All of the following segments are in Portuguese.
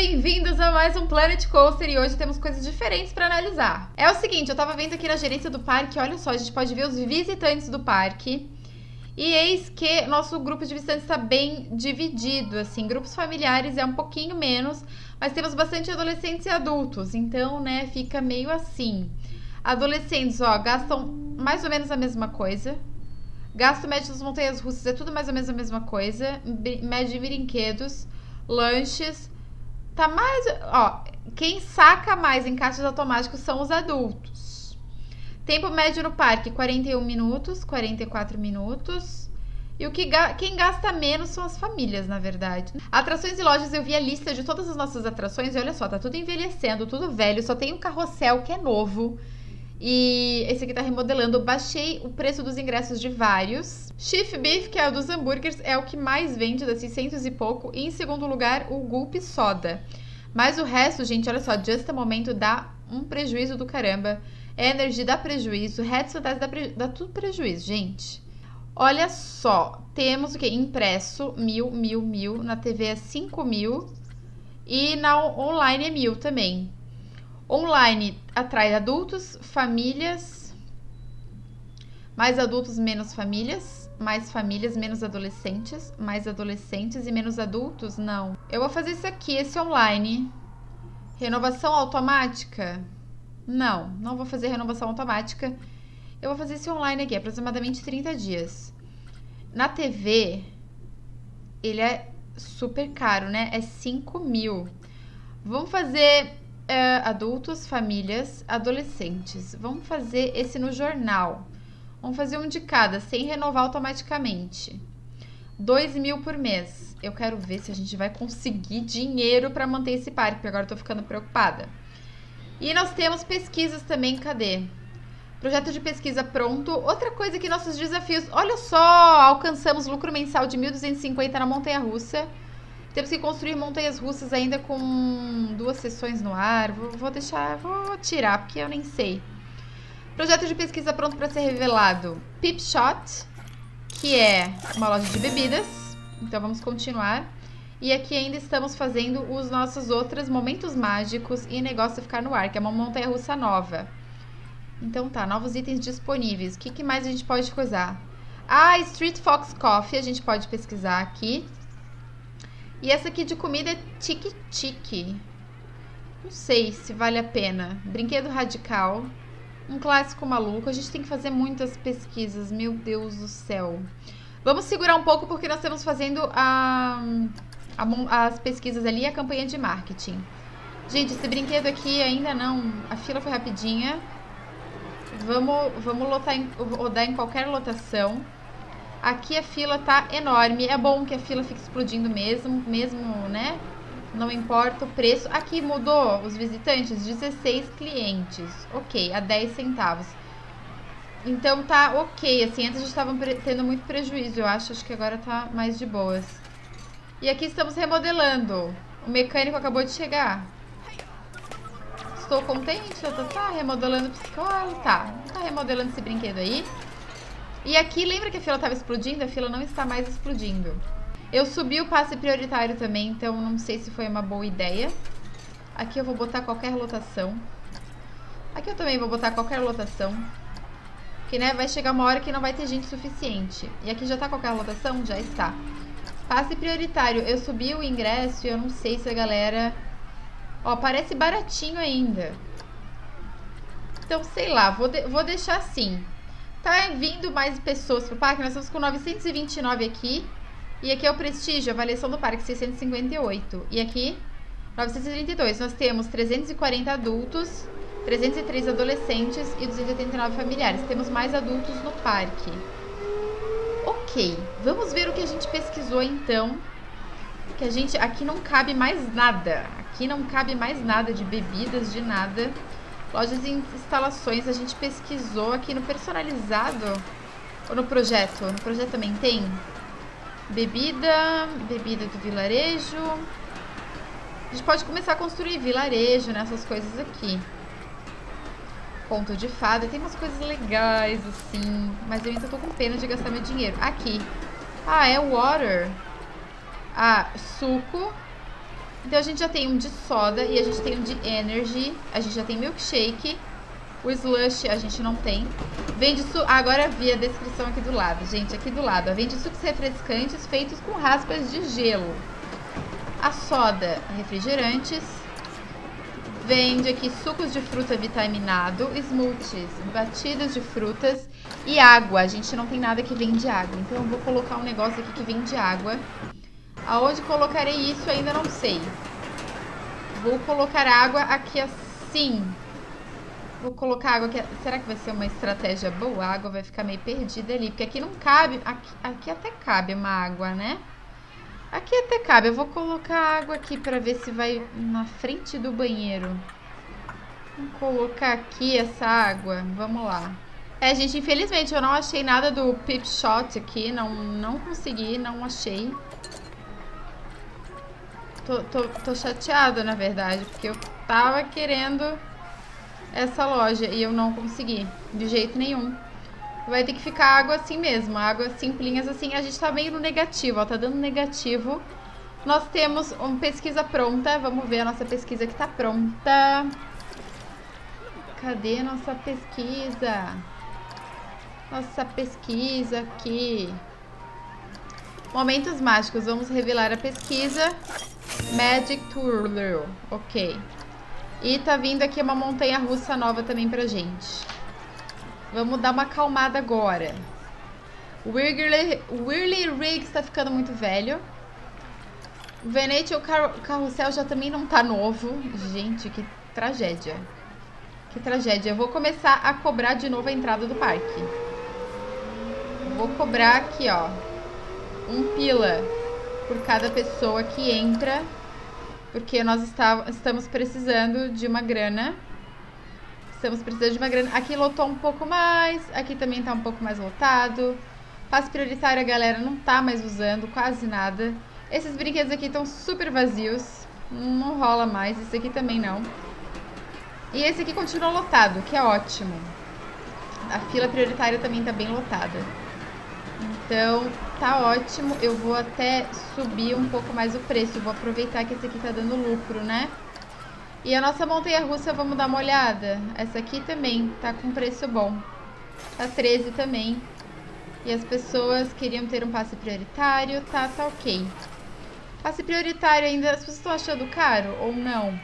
bem-vindos a mais um Planet Coaster e hoje temos coisas diferentes para analisar. É o seguinte, eu tava vendo aqui na gerência do parque, olha só, a gente pode ver os visitantes do parque e eis que nosso grupo de visitantes está bem dividido, assim, grupos familiares é um pouquinho menos, mas temos bastante adolescentes e adultos, então, né, fica meio assim. Adolescentes, ó, gastam mais ou menos a mesma coisa. Gasto médio das montanhas russas é tudo mais ou menos a mesma coisa. Médio de brinquedos, lanches. Tá mais. Ó, quem saca mais em caixas automáticos são os adultos. Tempo médio no parque: 41 minutos, 44 minutos. E quem gasta menos são as famílias, na verdade. Atrações e lojas, eu vi a lista de todas as nossas atrações e olha só, tá tudo envelhecendo, tudo velho. Só tem um carrossel que é novo. E esse aqui tá remodelando. Eu baixei o preço dos ingressos de vários. Chief Beef, que é o dos hambúrgueres, é o que mais vende, dá 600 e pouco. E em segundo lugar, o Gulp Soda. Mas o resto, gente, olha só, Just a Momento dá um prejuízo do caramba. Energy dá prejuízo. Red Fantasy dá tudo prejuízo, gente. Olha só, temos o que? Impresso, 1.000. Na TV é 5.000. E na online é 1.000 também. Online atrai adultos, famílias, mais adultos, menos famílias, mais famílias, menos adolescentes, mais adolescentes e menos adultos, não. Eu vou fazer isso aqui, esse online. Renovação automática? Não vou fazer renovação automática. Eu vou fazer esse online aqui, aproximadamente 30 dias. Na TV, ele é super caro, né? É 5.000. Vamos fazer... adultos, famílias, adolescentes. Vamos fazer esse no jornal. Vamos fazer um de cada, sem renovar automaticamente. 2.000 por mês. Eu quero ver se a gente vai conseguir dinheiro para manter esse parque, porque agora eu tô ficando preocupada. E nós temos pesquisas também, cadê? Projeto de pesquisa pronto. Outra coisa que nossos desafios... Olha só, alcançamos lucro mensal de 1.250 na montanha-russa. Temos que construir montanhas russas ainda com 2 sessões no ar. Vou tirar, porque eu nem sei. Projeto de pesquisa pronto para ser revelado. Peep Shot, que é uma loja de bebidas. Então vamos continuar. E aqui ainda estamos fazendo os nossos outros momentos mágicos e negócio ficar no ar, que é uma montanha russa nova. Então tá, novos itens disponíveis. O que mais a gente pode coisar? Ah, Street Fox Coffee, a gente pode pesquisar aqui. E essa aqui de comida é Tiki-Tiki. Não sei se vale a pena. Brinquedo radical. Um clássico maluco. A gente tem que fazer muitas pesquisas. Meu Deus do céu. Vamos segurar um pouco porque nós estamos fazendo as pesquisas ali e a campanha de marketing. Gente, esse brinquedo aqui ainda não... A fila foi rapidinha. Vamos rodar em qualquer lotação. Aqui a fila tá enorme. É bom que a fila fique explodindo mesmo, né? Não importa o preço. Aqui mudou os visitantes, 16 clientes. Ok, a 10 centavos. Então tá ok, assim, antes a gente tava tendo muito prejuízo, eu acho que agora tá mais de boas. E aqui estamos remodelando. O mecânico acabou de chegar. Estou contente, tá remodelando o psicólogo, tá remodelando esse brinquedo aí. E aqui, lembra que a fila estava explodindo? A fila não está mais explodindo. Eu subi o passe prioritário também, então não sei se foi uma boa ideia. Aqui eu vou botar qualquer lotação. Aqui eu também vou botar qualquer lotação. Porque, né, vai chegar uma hora que não vai ter gente suficiente. E aqui já tá qualquer lotação? Já está. Passe prioritário. Eu subi o ingresso e eu não sei se a galera... Ó, parece baratinho ainda. Então, sei lá, vou deixar assim. Tá vindo mais pessoas pro parque, nós estamos com 929 aqui. E aqui é o prestígio, a avaliação do parque, 658. E aqui, 932. Nós temos 340 adultos, 303 adolescentes e 289 familiares. Temos mais adultos no parque. Ok, vamos ver o que a gente pesquisou então. Que a gente, aqui não cabe mais nada. Aqui não cabe mais nada de bebidas, de nada. Lojas e instalações, a gente pesquisou aqui no personalizado ou no projeto? No projeto também tem bebida do vilarejo. A gente pode começar a construir vilarejo, né? Essas coisas aqui. Conto de fada, tem umas coisas legais assim, mas eu ainda tô com pena de gastar meu dinheiro. Aqui. Ah, é water. Ah, suco. Então a gente já tem um de soda e a gente tem um de energy. A gente já tem milkshake. O slush a gente não tem. Vende agora vi a descrição aqui do lado, gente, aqui do lado. Vende sucos refrescantes feitos com raspas de gelo. A soda, refrigerantes. Vende aqui sucos de fruta vitaminado, smoothies, batidas de frutas e água. A gente não tem nada que vende água, então eu vou colocar um negócio aqui que vende água. Aonde colocarei isso ainda não sei. Vou colocar água aqui assim. Vou colocar água aqui. Será que vai ser uma estratégia boa? A água vai ficar meio perdida ali. Porque aqui não cabe. Aqui até cabe uma água, né? Aqui até cabe. Eu vou colocar água aqui pra ver se vai na frente do banheiro. Vou colocar aqui essa água. Vamos lá. Gente, infelizmente eu não achei nada do Pip Shot aqui. Não consegui, não achei. Tô chateada, na verdade. Porque eu tava querendo essa loja e eu não consegui de jeito nenhum. Vai ter que ficar água assim mesmo, água simplinhas assim. A gente tá meio no negativo, ó, tá dando negativo. Nós temos uma pesquisa pronta, vamos ver a nossa pesquisa que tá pronta. Cadê a nossa pesquisa? Nossa pesquisa aqui. Momentos mágicos, vamos revelar a pesquisa. Magic Tour, ok. E tá vindo aqui uma montanha russa nova também pra gente. Vamos dar uma acalmada agora. O Whirly Riggs tá ficando muito velho. O Venetian Carrossel já também não tá novo. Gente, que tragédia. Que tragédia. Eu vou começar a cobrar de novo a entrada do parque. Vou cobrar aqui, ó. 1 pila por cada pessoa que entra. Porque nós estamos precisando de uma grana. Estamos precisando de uma grana. Aqui lotou um pouco mais. Aqui também tá um pouco mais lotado. Passe prioritário a galera não tá mais usando. Quase nada. Esses brinquedos aqui estão super vazios. Não rola mais. Esse aqui também não. E esse aqui continua lotado, que é ótimo. A fila prioritária também tá bem lotada. Então, tá ótimo. Eu vou até subir um pouco mais o preço. Vou aproveitar que esse aqui tá dando lucro, né? E a nossa montanha-russa, vamos dar uma olhada. Essa aqui também tá com preço bom. Tá 13 também. E as pessoas queriam ter um passe prioritário. Tá ok. Passe prioritário ainda. As pessoas estão achando caro ou não?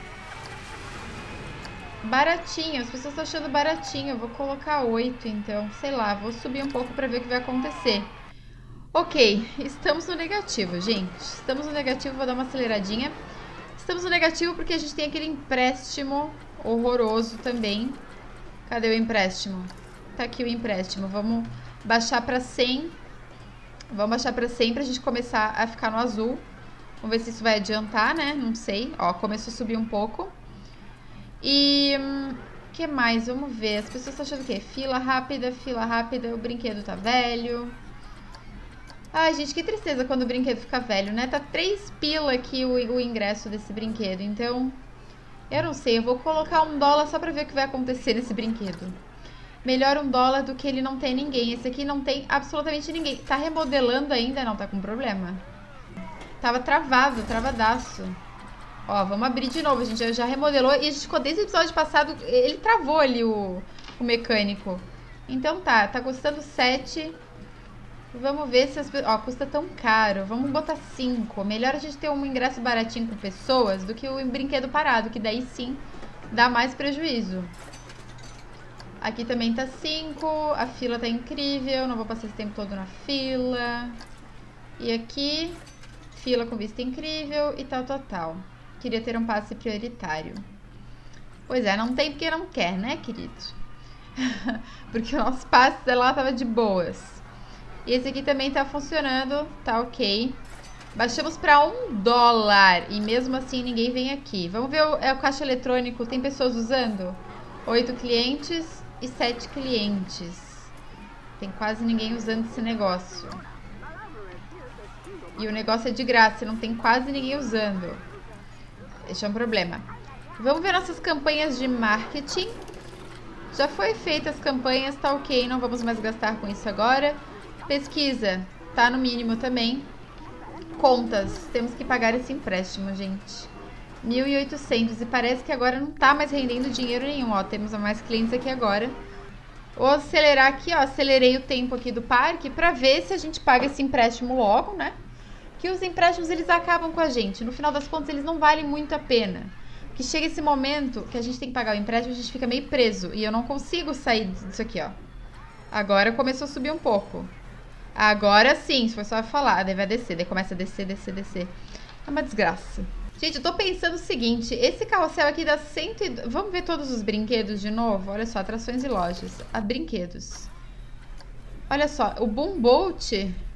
Baratinho. As pessoas estão achando baratinho. Eu vou colocar 8, então. Sei lá. Vou subir um pouco pra ver o que vai acontecer. Ok. Estamos no negativo, gente. Estamos no negativo. Vou dar uma aceleradinha. Estamos no negativo porque a gente tem aquele empréstimo horroroso também. Cadê o empréstimo? Tá aqui o empréstimo. Vamos baixar pra 100. Vamos baixar pra 100 pra gente começar a ficar no azul. Vamos ver se isso vai adiantar, né? Não sei. Ó, começou a subir um pouco. E o que mais? Vamos ver. As pessoas estão achando o quê? Fila rápida, o brinquedo tá velho. Ai, gente, que tristeza quando o brinquedo fica velho, né? Tá 3 pila aqui o ingresso desse brinquedo. Então, eu não sei. Eu vou colocar $1 só pra ver o que vai acontecer nesse brinquedo. Melhor $1 do que ele não ter ninguém. Esse aqui não tem absolutamente ninguém. Tá remodelando ainda? Não, tá com problema. Tava travado, travadaço. Ó, vamos abrir de novo. A gente já remodelou e a gente ficou desde o episódio passado. Ele travou ali o mecânico. Então tá custando 7. Vamos ver se as pessoas... Ó, custa tão caro. Vamos botar 5. Melhor a gente ter um ingresso baratinho com pessoas do que o brinquedo parado, que daí sim dá mais prejuízo. Aqui também tá 5. A fila tá incrível. Não vou passar esse tempo todo na fila. E aqui, fila com vista incrível e tal. Queria ter um passe prioritário. Pois é, não tem porque não quer, né, querido? Porque o nosso passe lá tava de boas. E esse aqui também tá funcionando, tá ok. Baixamos pra $1 e mesmo assim ninguém vem aqui. Vamos ver o caixa eletrônico, tem pessoas usando? 8 clientes e 7 clientes. Tem quase ninguém usando esse negócio. E o negócio é de graça, não tem quase ninguém usando. Esse é um problema. Vamos ver nossas campanhas de marketing. Já foi feita as campanhas, tá ok, não vamos mais gastar com isso agora. Pesquisa, tá no mínimo também. Contas. Temos que pagar esse empréstimo, gente. 1.800. E parece que agora não tá mais rendendo dinheiro nenhum. Ó, temos mais clientes aqui agora. Vou acelerar aqui, ó. Acelerei o tempo aqui do parque pra ver se a gente paga esse empréstimo logo, né? Que os empréstimos, eles acabam com a gente. No final das contas, eles não valem muito a pena. Porque chega esse momento que a gente tem que pagar o empréstimo, a gente fica meio preso. E eu não consigo sair disso aqui, ó. Agora começou a subir um pouco. Agora sim, se for só falar, daí vai descer. Daí começa a descer, descer, descer. É uma desgraça. Gente, eu tô pensando o seguinte. Esse carrossel aqui dá 100... Vamos ver todos os brinquedos de novo? Olha só, atrações e lojas. Brinquedos. Olha só, o Boom Bolt...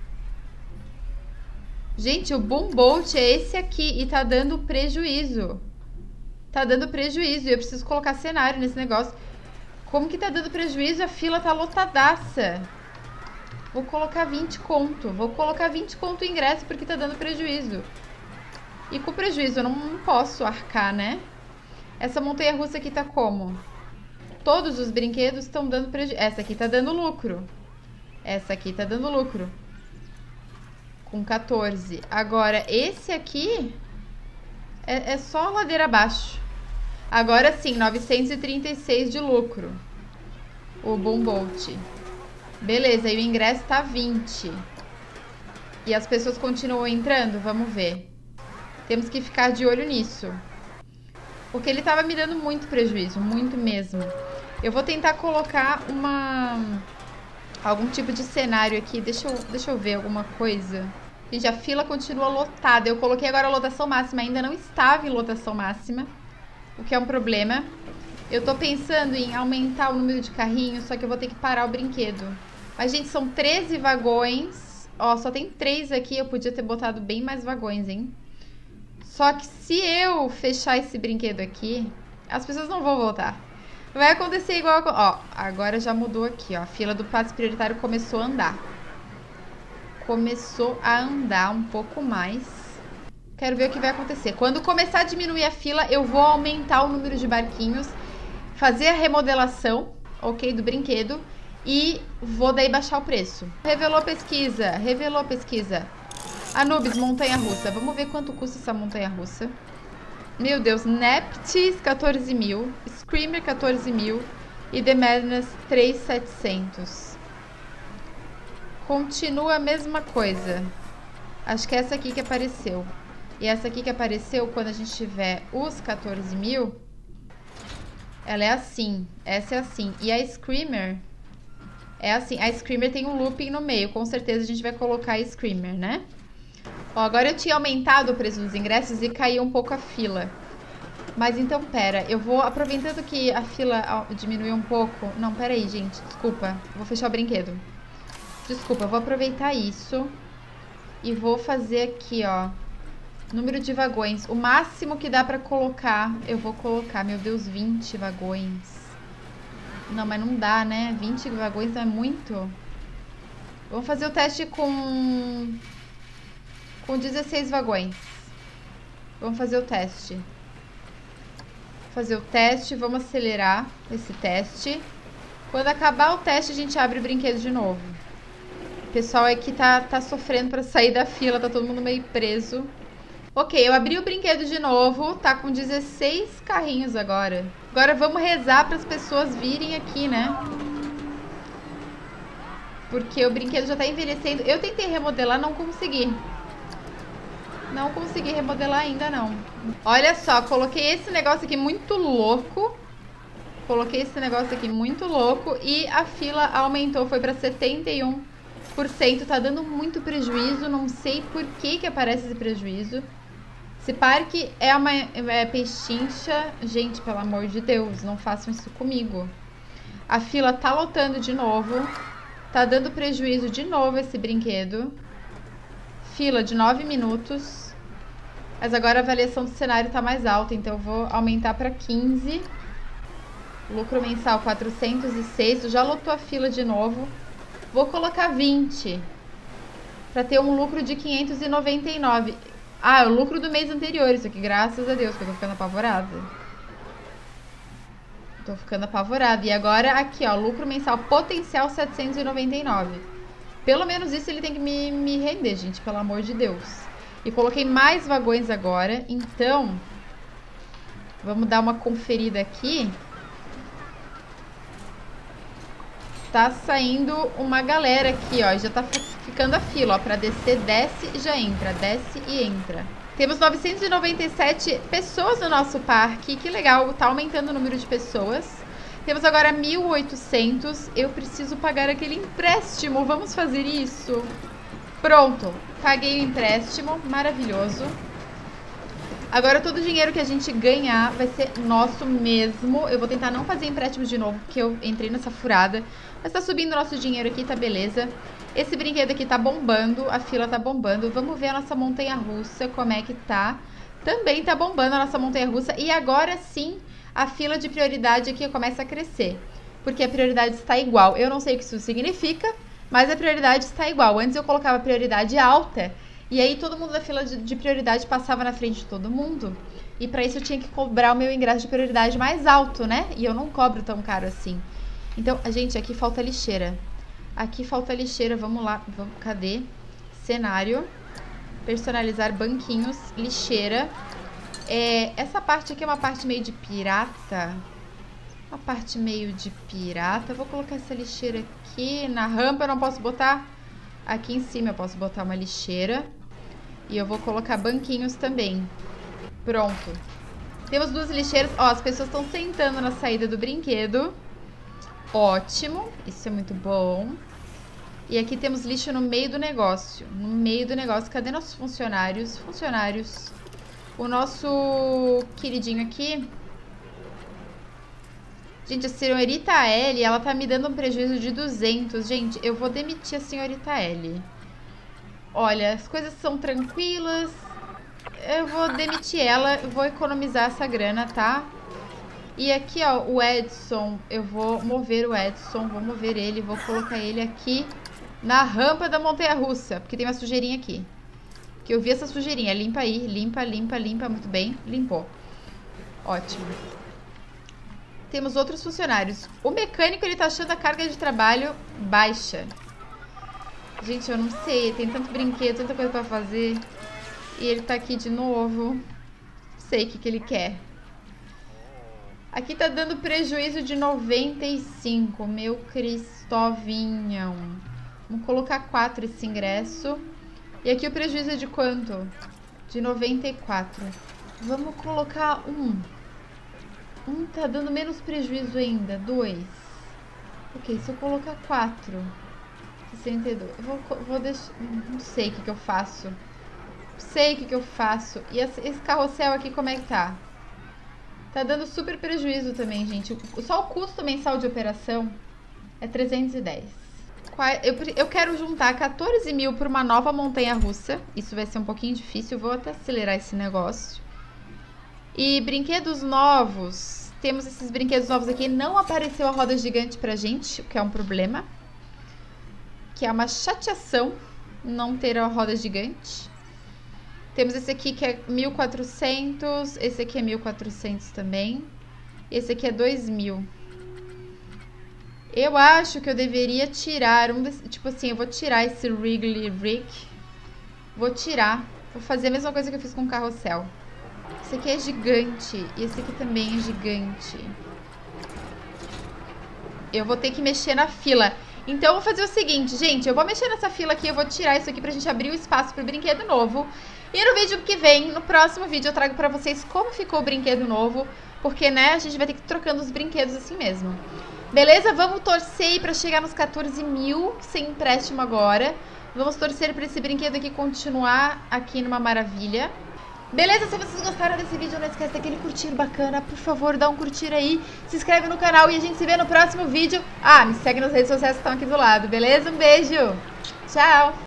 Gente, o Boom Bolt é esse aqui e tá dando prejuízo. Tá dando prejuízo e eu preciso colocar cenário nesse negócio. Como que tá dando prejuízo? A fila tá lotadaça. Vou colocar 20 conto. Vou colocar 20 conto o ingresso porque tá dando prejuízo. E com prejuízo eu não posso arcar, né? Essa montanha-russa aqui tá como? Todos os brinquedos estão dando prejuízo. Essa aqui tá dando lucro. Essa aqui tá dando lucro. Com 14. Agora, esse aqui é só ladeira abaixo. Agora sim, 936 de lucro. O Boom Bolt. Beleza, e o ingresso tá 20. E as pessoas continuam entrando? Vamos ver. Temos que ficar de olho nisso. Porque ele tava me dando muito prejuízo, muito mesmo. Eu vou tentar colocar algum tipo de cenário aqui. Deixa eu ver alguma coisa. Gente, a fila continua lotada. Eu coloquei agora a lotação máxima. Ainda não estava em lotação máxima. O que é um problema. Eu tô pensando em aumentar o número de carrinhos. Só que eu vou ter que parar o brinquedo. Mas, gente, são 13 vagões. Ó, só tem 3 aqui. Eu podia ter botado bem mais vagões, hein? Só que se eu fechar esse brinquedo aqui, as pessoas não vão voltar. Vai acontecer igual... Ó, agora já mudou aqui, ó. A fila do passe prioritário começou a andar. Começou a andar um pouco mais. Quero ver o que vai acontecer. Quando começar a diminuir a fila, eu vou aumentar o número de barquinhos, fazer a remodelação, ok, do brinquedo, e vou daí baixar o preço. Revelou pesquisa, revelou pesquisa. Anubis, montanha-russa. Vamos ver quanto custa essa montanha-russa. Meu Deus, Neptis, 14 mil. Screamer, 14 mil. E The Madness, 3.700. Continua a mesma coisa. Acho que é essa aqui que apareceu. E essa aqui que apareceu, quando a gente tiver os 14 mil, ela é assim. Essa é assim. E a Screamer é assim. A Screamer tem um looping no meio. Com certeza a gente vai colocar a Screamer, né? Ó, agora eu tinha aumentado o preço dos ingressos e caiu um pouco a fila. Mas então, pera. Eu vou, aproveitando que a fila diminuiu um pouco... Não, pera aí, gente. Desculpa. Vou fechar o brinquedo. Desculpa, eu vou aproveitar isso. E vou fazer aqui, ó. Número de vagões. O máximo que dá pra colocar, eu vou colocar. Meu Deus, 20 vagões. Não, mas não dá, né? 20 vagões não é muito. Vamos fazer o teste com 16 vagões. Vamos fazer o teste. Fazer o teste, vamos acelerar esse teste. Quando acabar o teste, a gente abre o brinquedo de novo. O pessoal aqui tá sofrendo pra sair da fila, tá todo mundo meio preso. Ok, eu abri o brinquedo de novo, tá com 16 carrinhos agora. Agora vamos rezar para as pessoas virem aqui, né? Porque o brinquedo já tá envelhecendo. Eu tentei remodelar, não consegui. Não consegui remodelar ainda, não. Olha só, coloquei esse negócio aqui muito louco. Coloquei esse negócio aqui muito louco e a fila aumentou, foi para 71%. Tá dando muito prejuízo, não sei por que aparece esse prejuízo. Esse parque é uma pechincha. Gente, pelo amor de Deus, não façam isso comigo. A fila tá lotando de novo. Tá dando prejuízo de novo esse brinquedo. Fila de 9 minutos. Mas agora a avaliação do cenário tá mais alta, então eu vou aumentar para 15. Lucro mensal 406. Já lotou a fila de novo. Vou colocar 20. Para ter um lucro de 599. Ah, é o lucro do mês anterior, isso aqui, graças a Deus, que eu tô ficando apavorada. Tô ficando apavorada. E agora, aqui, ó, lucro mensal potencial 799. Pelo menos isso ele tem que me render, gente, pelo amor de Deus. E coloquei mais vagões agora. Então, vamos dar uma conferida aqui. Tá saindo uma galera aqui, ó. Já tá ficando a fila, ó. Pra descer, desce e já entra. Desce e entra. Temos 997 pessoas no nosso parque. Que legal, tá aumentando o número de pessoas. Temos agora 1.800. Eu preciso pagar aquele empréstimo. Vamos fazer isso? Pronto, paguei o empréstimo. Maravilhoso. Agora todo o dinheiro que a gente ganhar vai ser nosso mesmo. Eu vou tentar não fazer empréstimo de novo, porque eu entrei nessa furada. Mas tá subindo o nosso dinheiro aqui, tá beleza. Esse brinquedo aqui tá bombando, a fila tá bombando. Vamos ver a nossa montanha-russa, como é que tá. Também tá bombando a nossa montanha-russa. E agora sim, a fila de prioridade aqui começa a crescer. Porque a prioridade está igual. Eu não sei o que isso significa, mas a prioridade está igual. Antes eu colocava a prioridade alta, e aí todo mundo da fila de prioridade passava na frente de todo mundo. E pra isso eu tinha que cobrar o meu ingresso de prioridade mais alto, né? E eu não cobro tão caro assim. Então, gente, aqui falta lixeira. Aqui falta lixeira, vamos lá. Cadê? Cenário. Personalizar banquinhos, lixeira. Essa parte aqui é uma parte meio de pirata. Uma parte meio de pirata. Eu vou colocar essa lixeira aqui. Na rampa eu não posso botar. Aqui em cima eu posso botar uma lixeira. E eu vou colocar banquinhos também. Pronto. Temos 2 lixeiras. Ó, as pessoas estão sentando na saída do brinquedo. Ótimo. Isso é muito bom. E aqui temos lixo no meio do negócio. No meio do negócio. Cadê nossos funcionários? Funcionários. O nosso queridinho aqui. Gente, a senhorita Ellie, ela tá me dando um prejuízo de 200. Gente, eu vou demitir a senhorita Ellie. Olha, as coisas são tranquilas. Eu vou demitir ela, vou economizar essa grana, tá? E aqui, ó, o Edson, eu vou mover o Edson, vou mover ele, vou colocar ele aqui na rampa da montanha-russa, porque tem uma sujeirinha aqui. Que eu vi essa sujeirinha, limpa aí, limpa, limpa, limpa, muito bem, limpou. Ótimo. Temos outros funcionários. O mecânico, ele tá achando a carga de trabalho baixa. Gente, eu não sei, tem tanto brinquedo, tanta coisa pra fazer. E ele tá aqui de novo. Não sei o que ele quer. Aqui tá dando prejuízo de 95, meu Cristovinho. Vamos colocar 4 esse ingresso. E aqui o prejuízo é de quanto? De 94. Vamos colocar 1. 1 tá dando menos prejuízo ainda. 2. Ok, se eu colocar 4. 62. Eu vou deixar... Não sei o que eu faço. Não sei o que eu faço. E esse carrossel aqui, como é que tá? Tá dando super prejuízo também, gente. Só o custo mensal de operação é 310. Eu quero juntar 14 mil por uma nova montanha-russa. Isso vai ser um pouquinho difícil. Vou até acelerar esse negócio. E brinquedos novos. Temos esses brinquedos novos aqui. Não apareceu a roda gigante pra gente, o que é um problema. Que é uma chateação não ter a roda gigante. Temos esse aqui que é 1.400. Esse aqui é 1.400 também. Esse aqui é 2.000. Eu acho que eu deveria tirar um desse, tipo assim, eu vou tirar esse Wrigley Rig. Vou tirar. Vou fazer a mesma coisa que eu fiz com o carrossel. Esse aqui é gigante. E esse aqui também é gigante. Eu vou ter que mexer na fila. Então eu vou fazer o seguinte, gente. Eu vou mexer nessa fila aqui. Eu vou tirar isso aqui pra gente abrir o espaço pro brinquedo novo. E no vídeo que vem, no próximo vídeo, eu trago pra vocês como ficou o brinquedo novo. Porque, né, a gente vai ter que ir trocando os brinquedos assim mesmo. Beleza? Vamos torcer aí pra chegar nos 14 mil sem empréstimo agora. Vamos torcer pra esse brinquedo aqui continuar aqui numa maravilha. Beleza? Se vocês gostaram desse vídeo, não esquece daquele curtir bacana. Por favor, dá um curtir aí. Se inscreve no canal e a gente se vê no próximo vídeo. Ah, me segue nas redes sociais que estão aqui do lado, beleza? Um beijo! Tchau!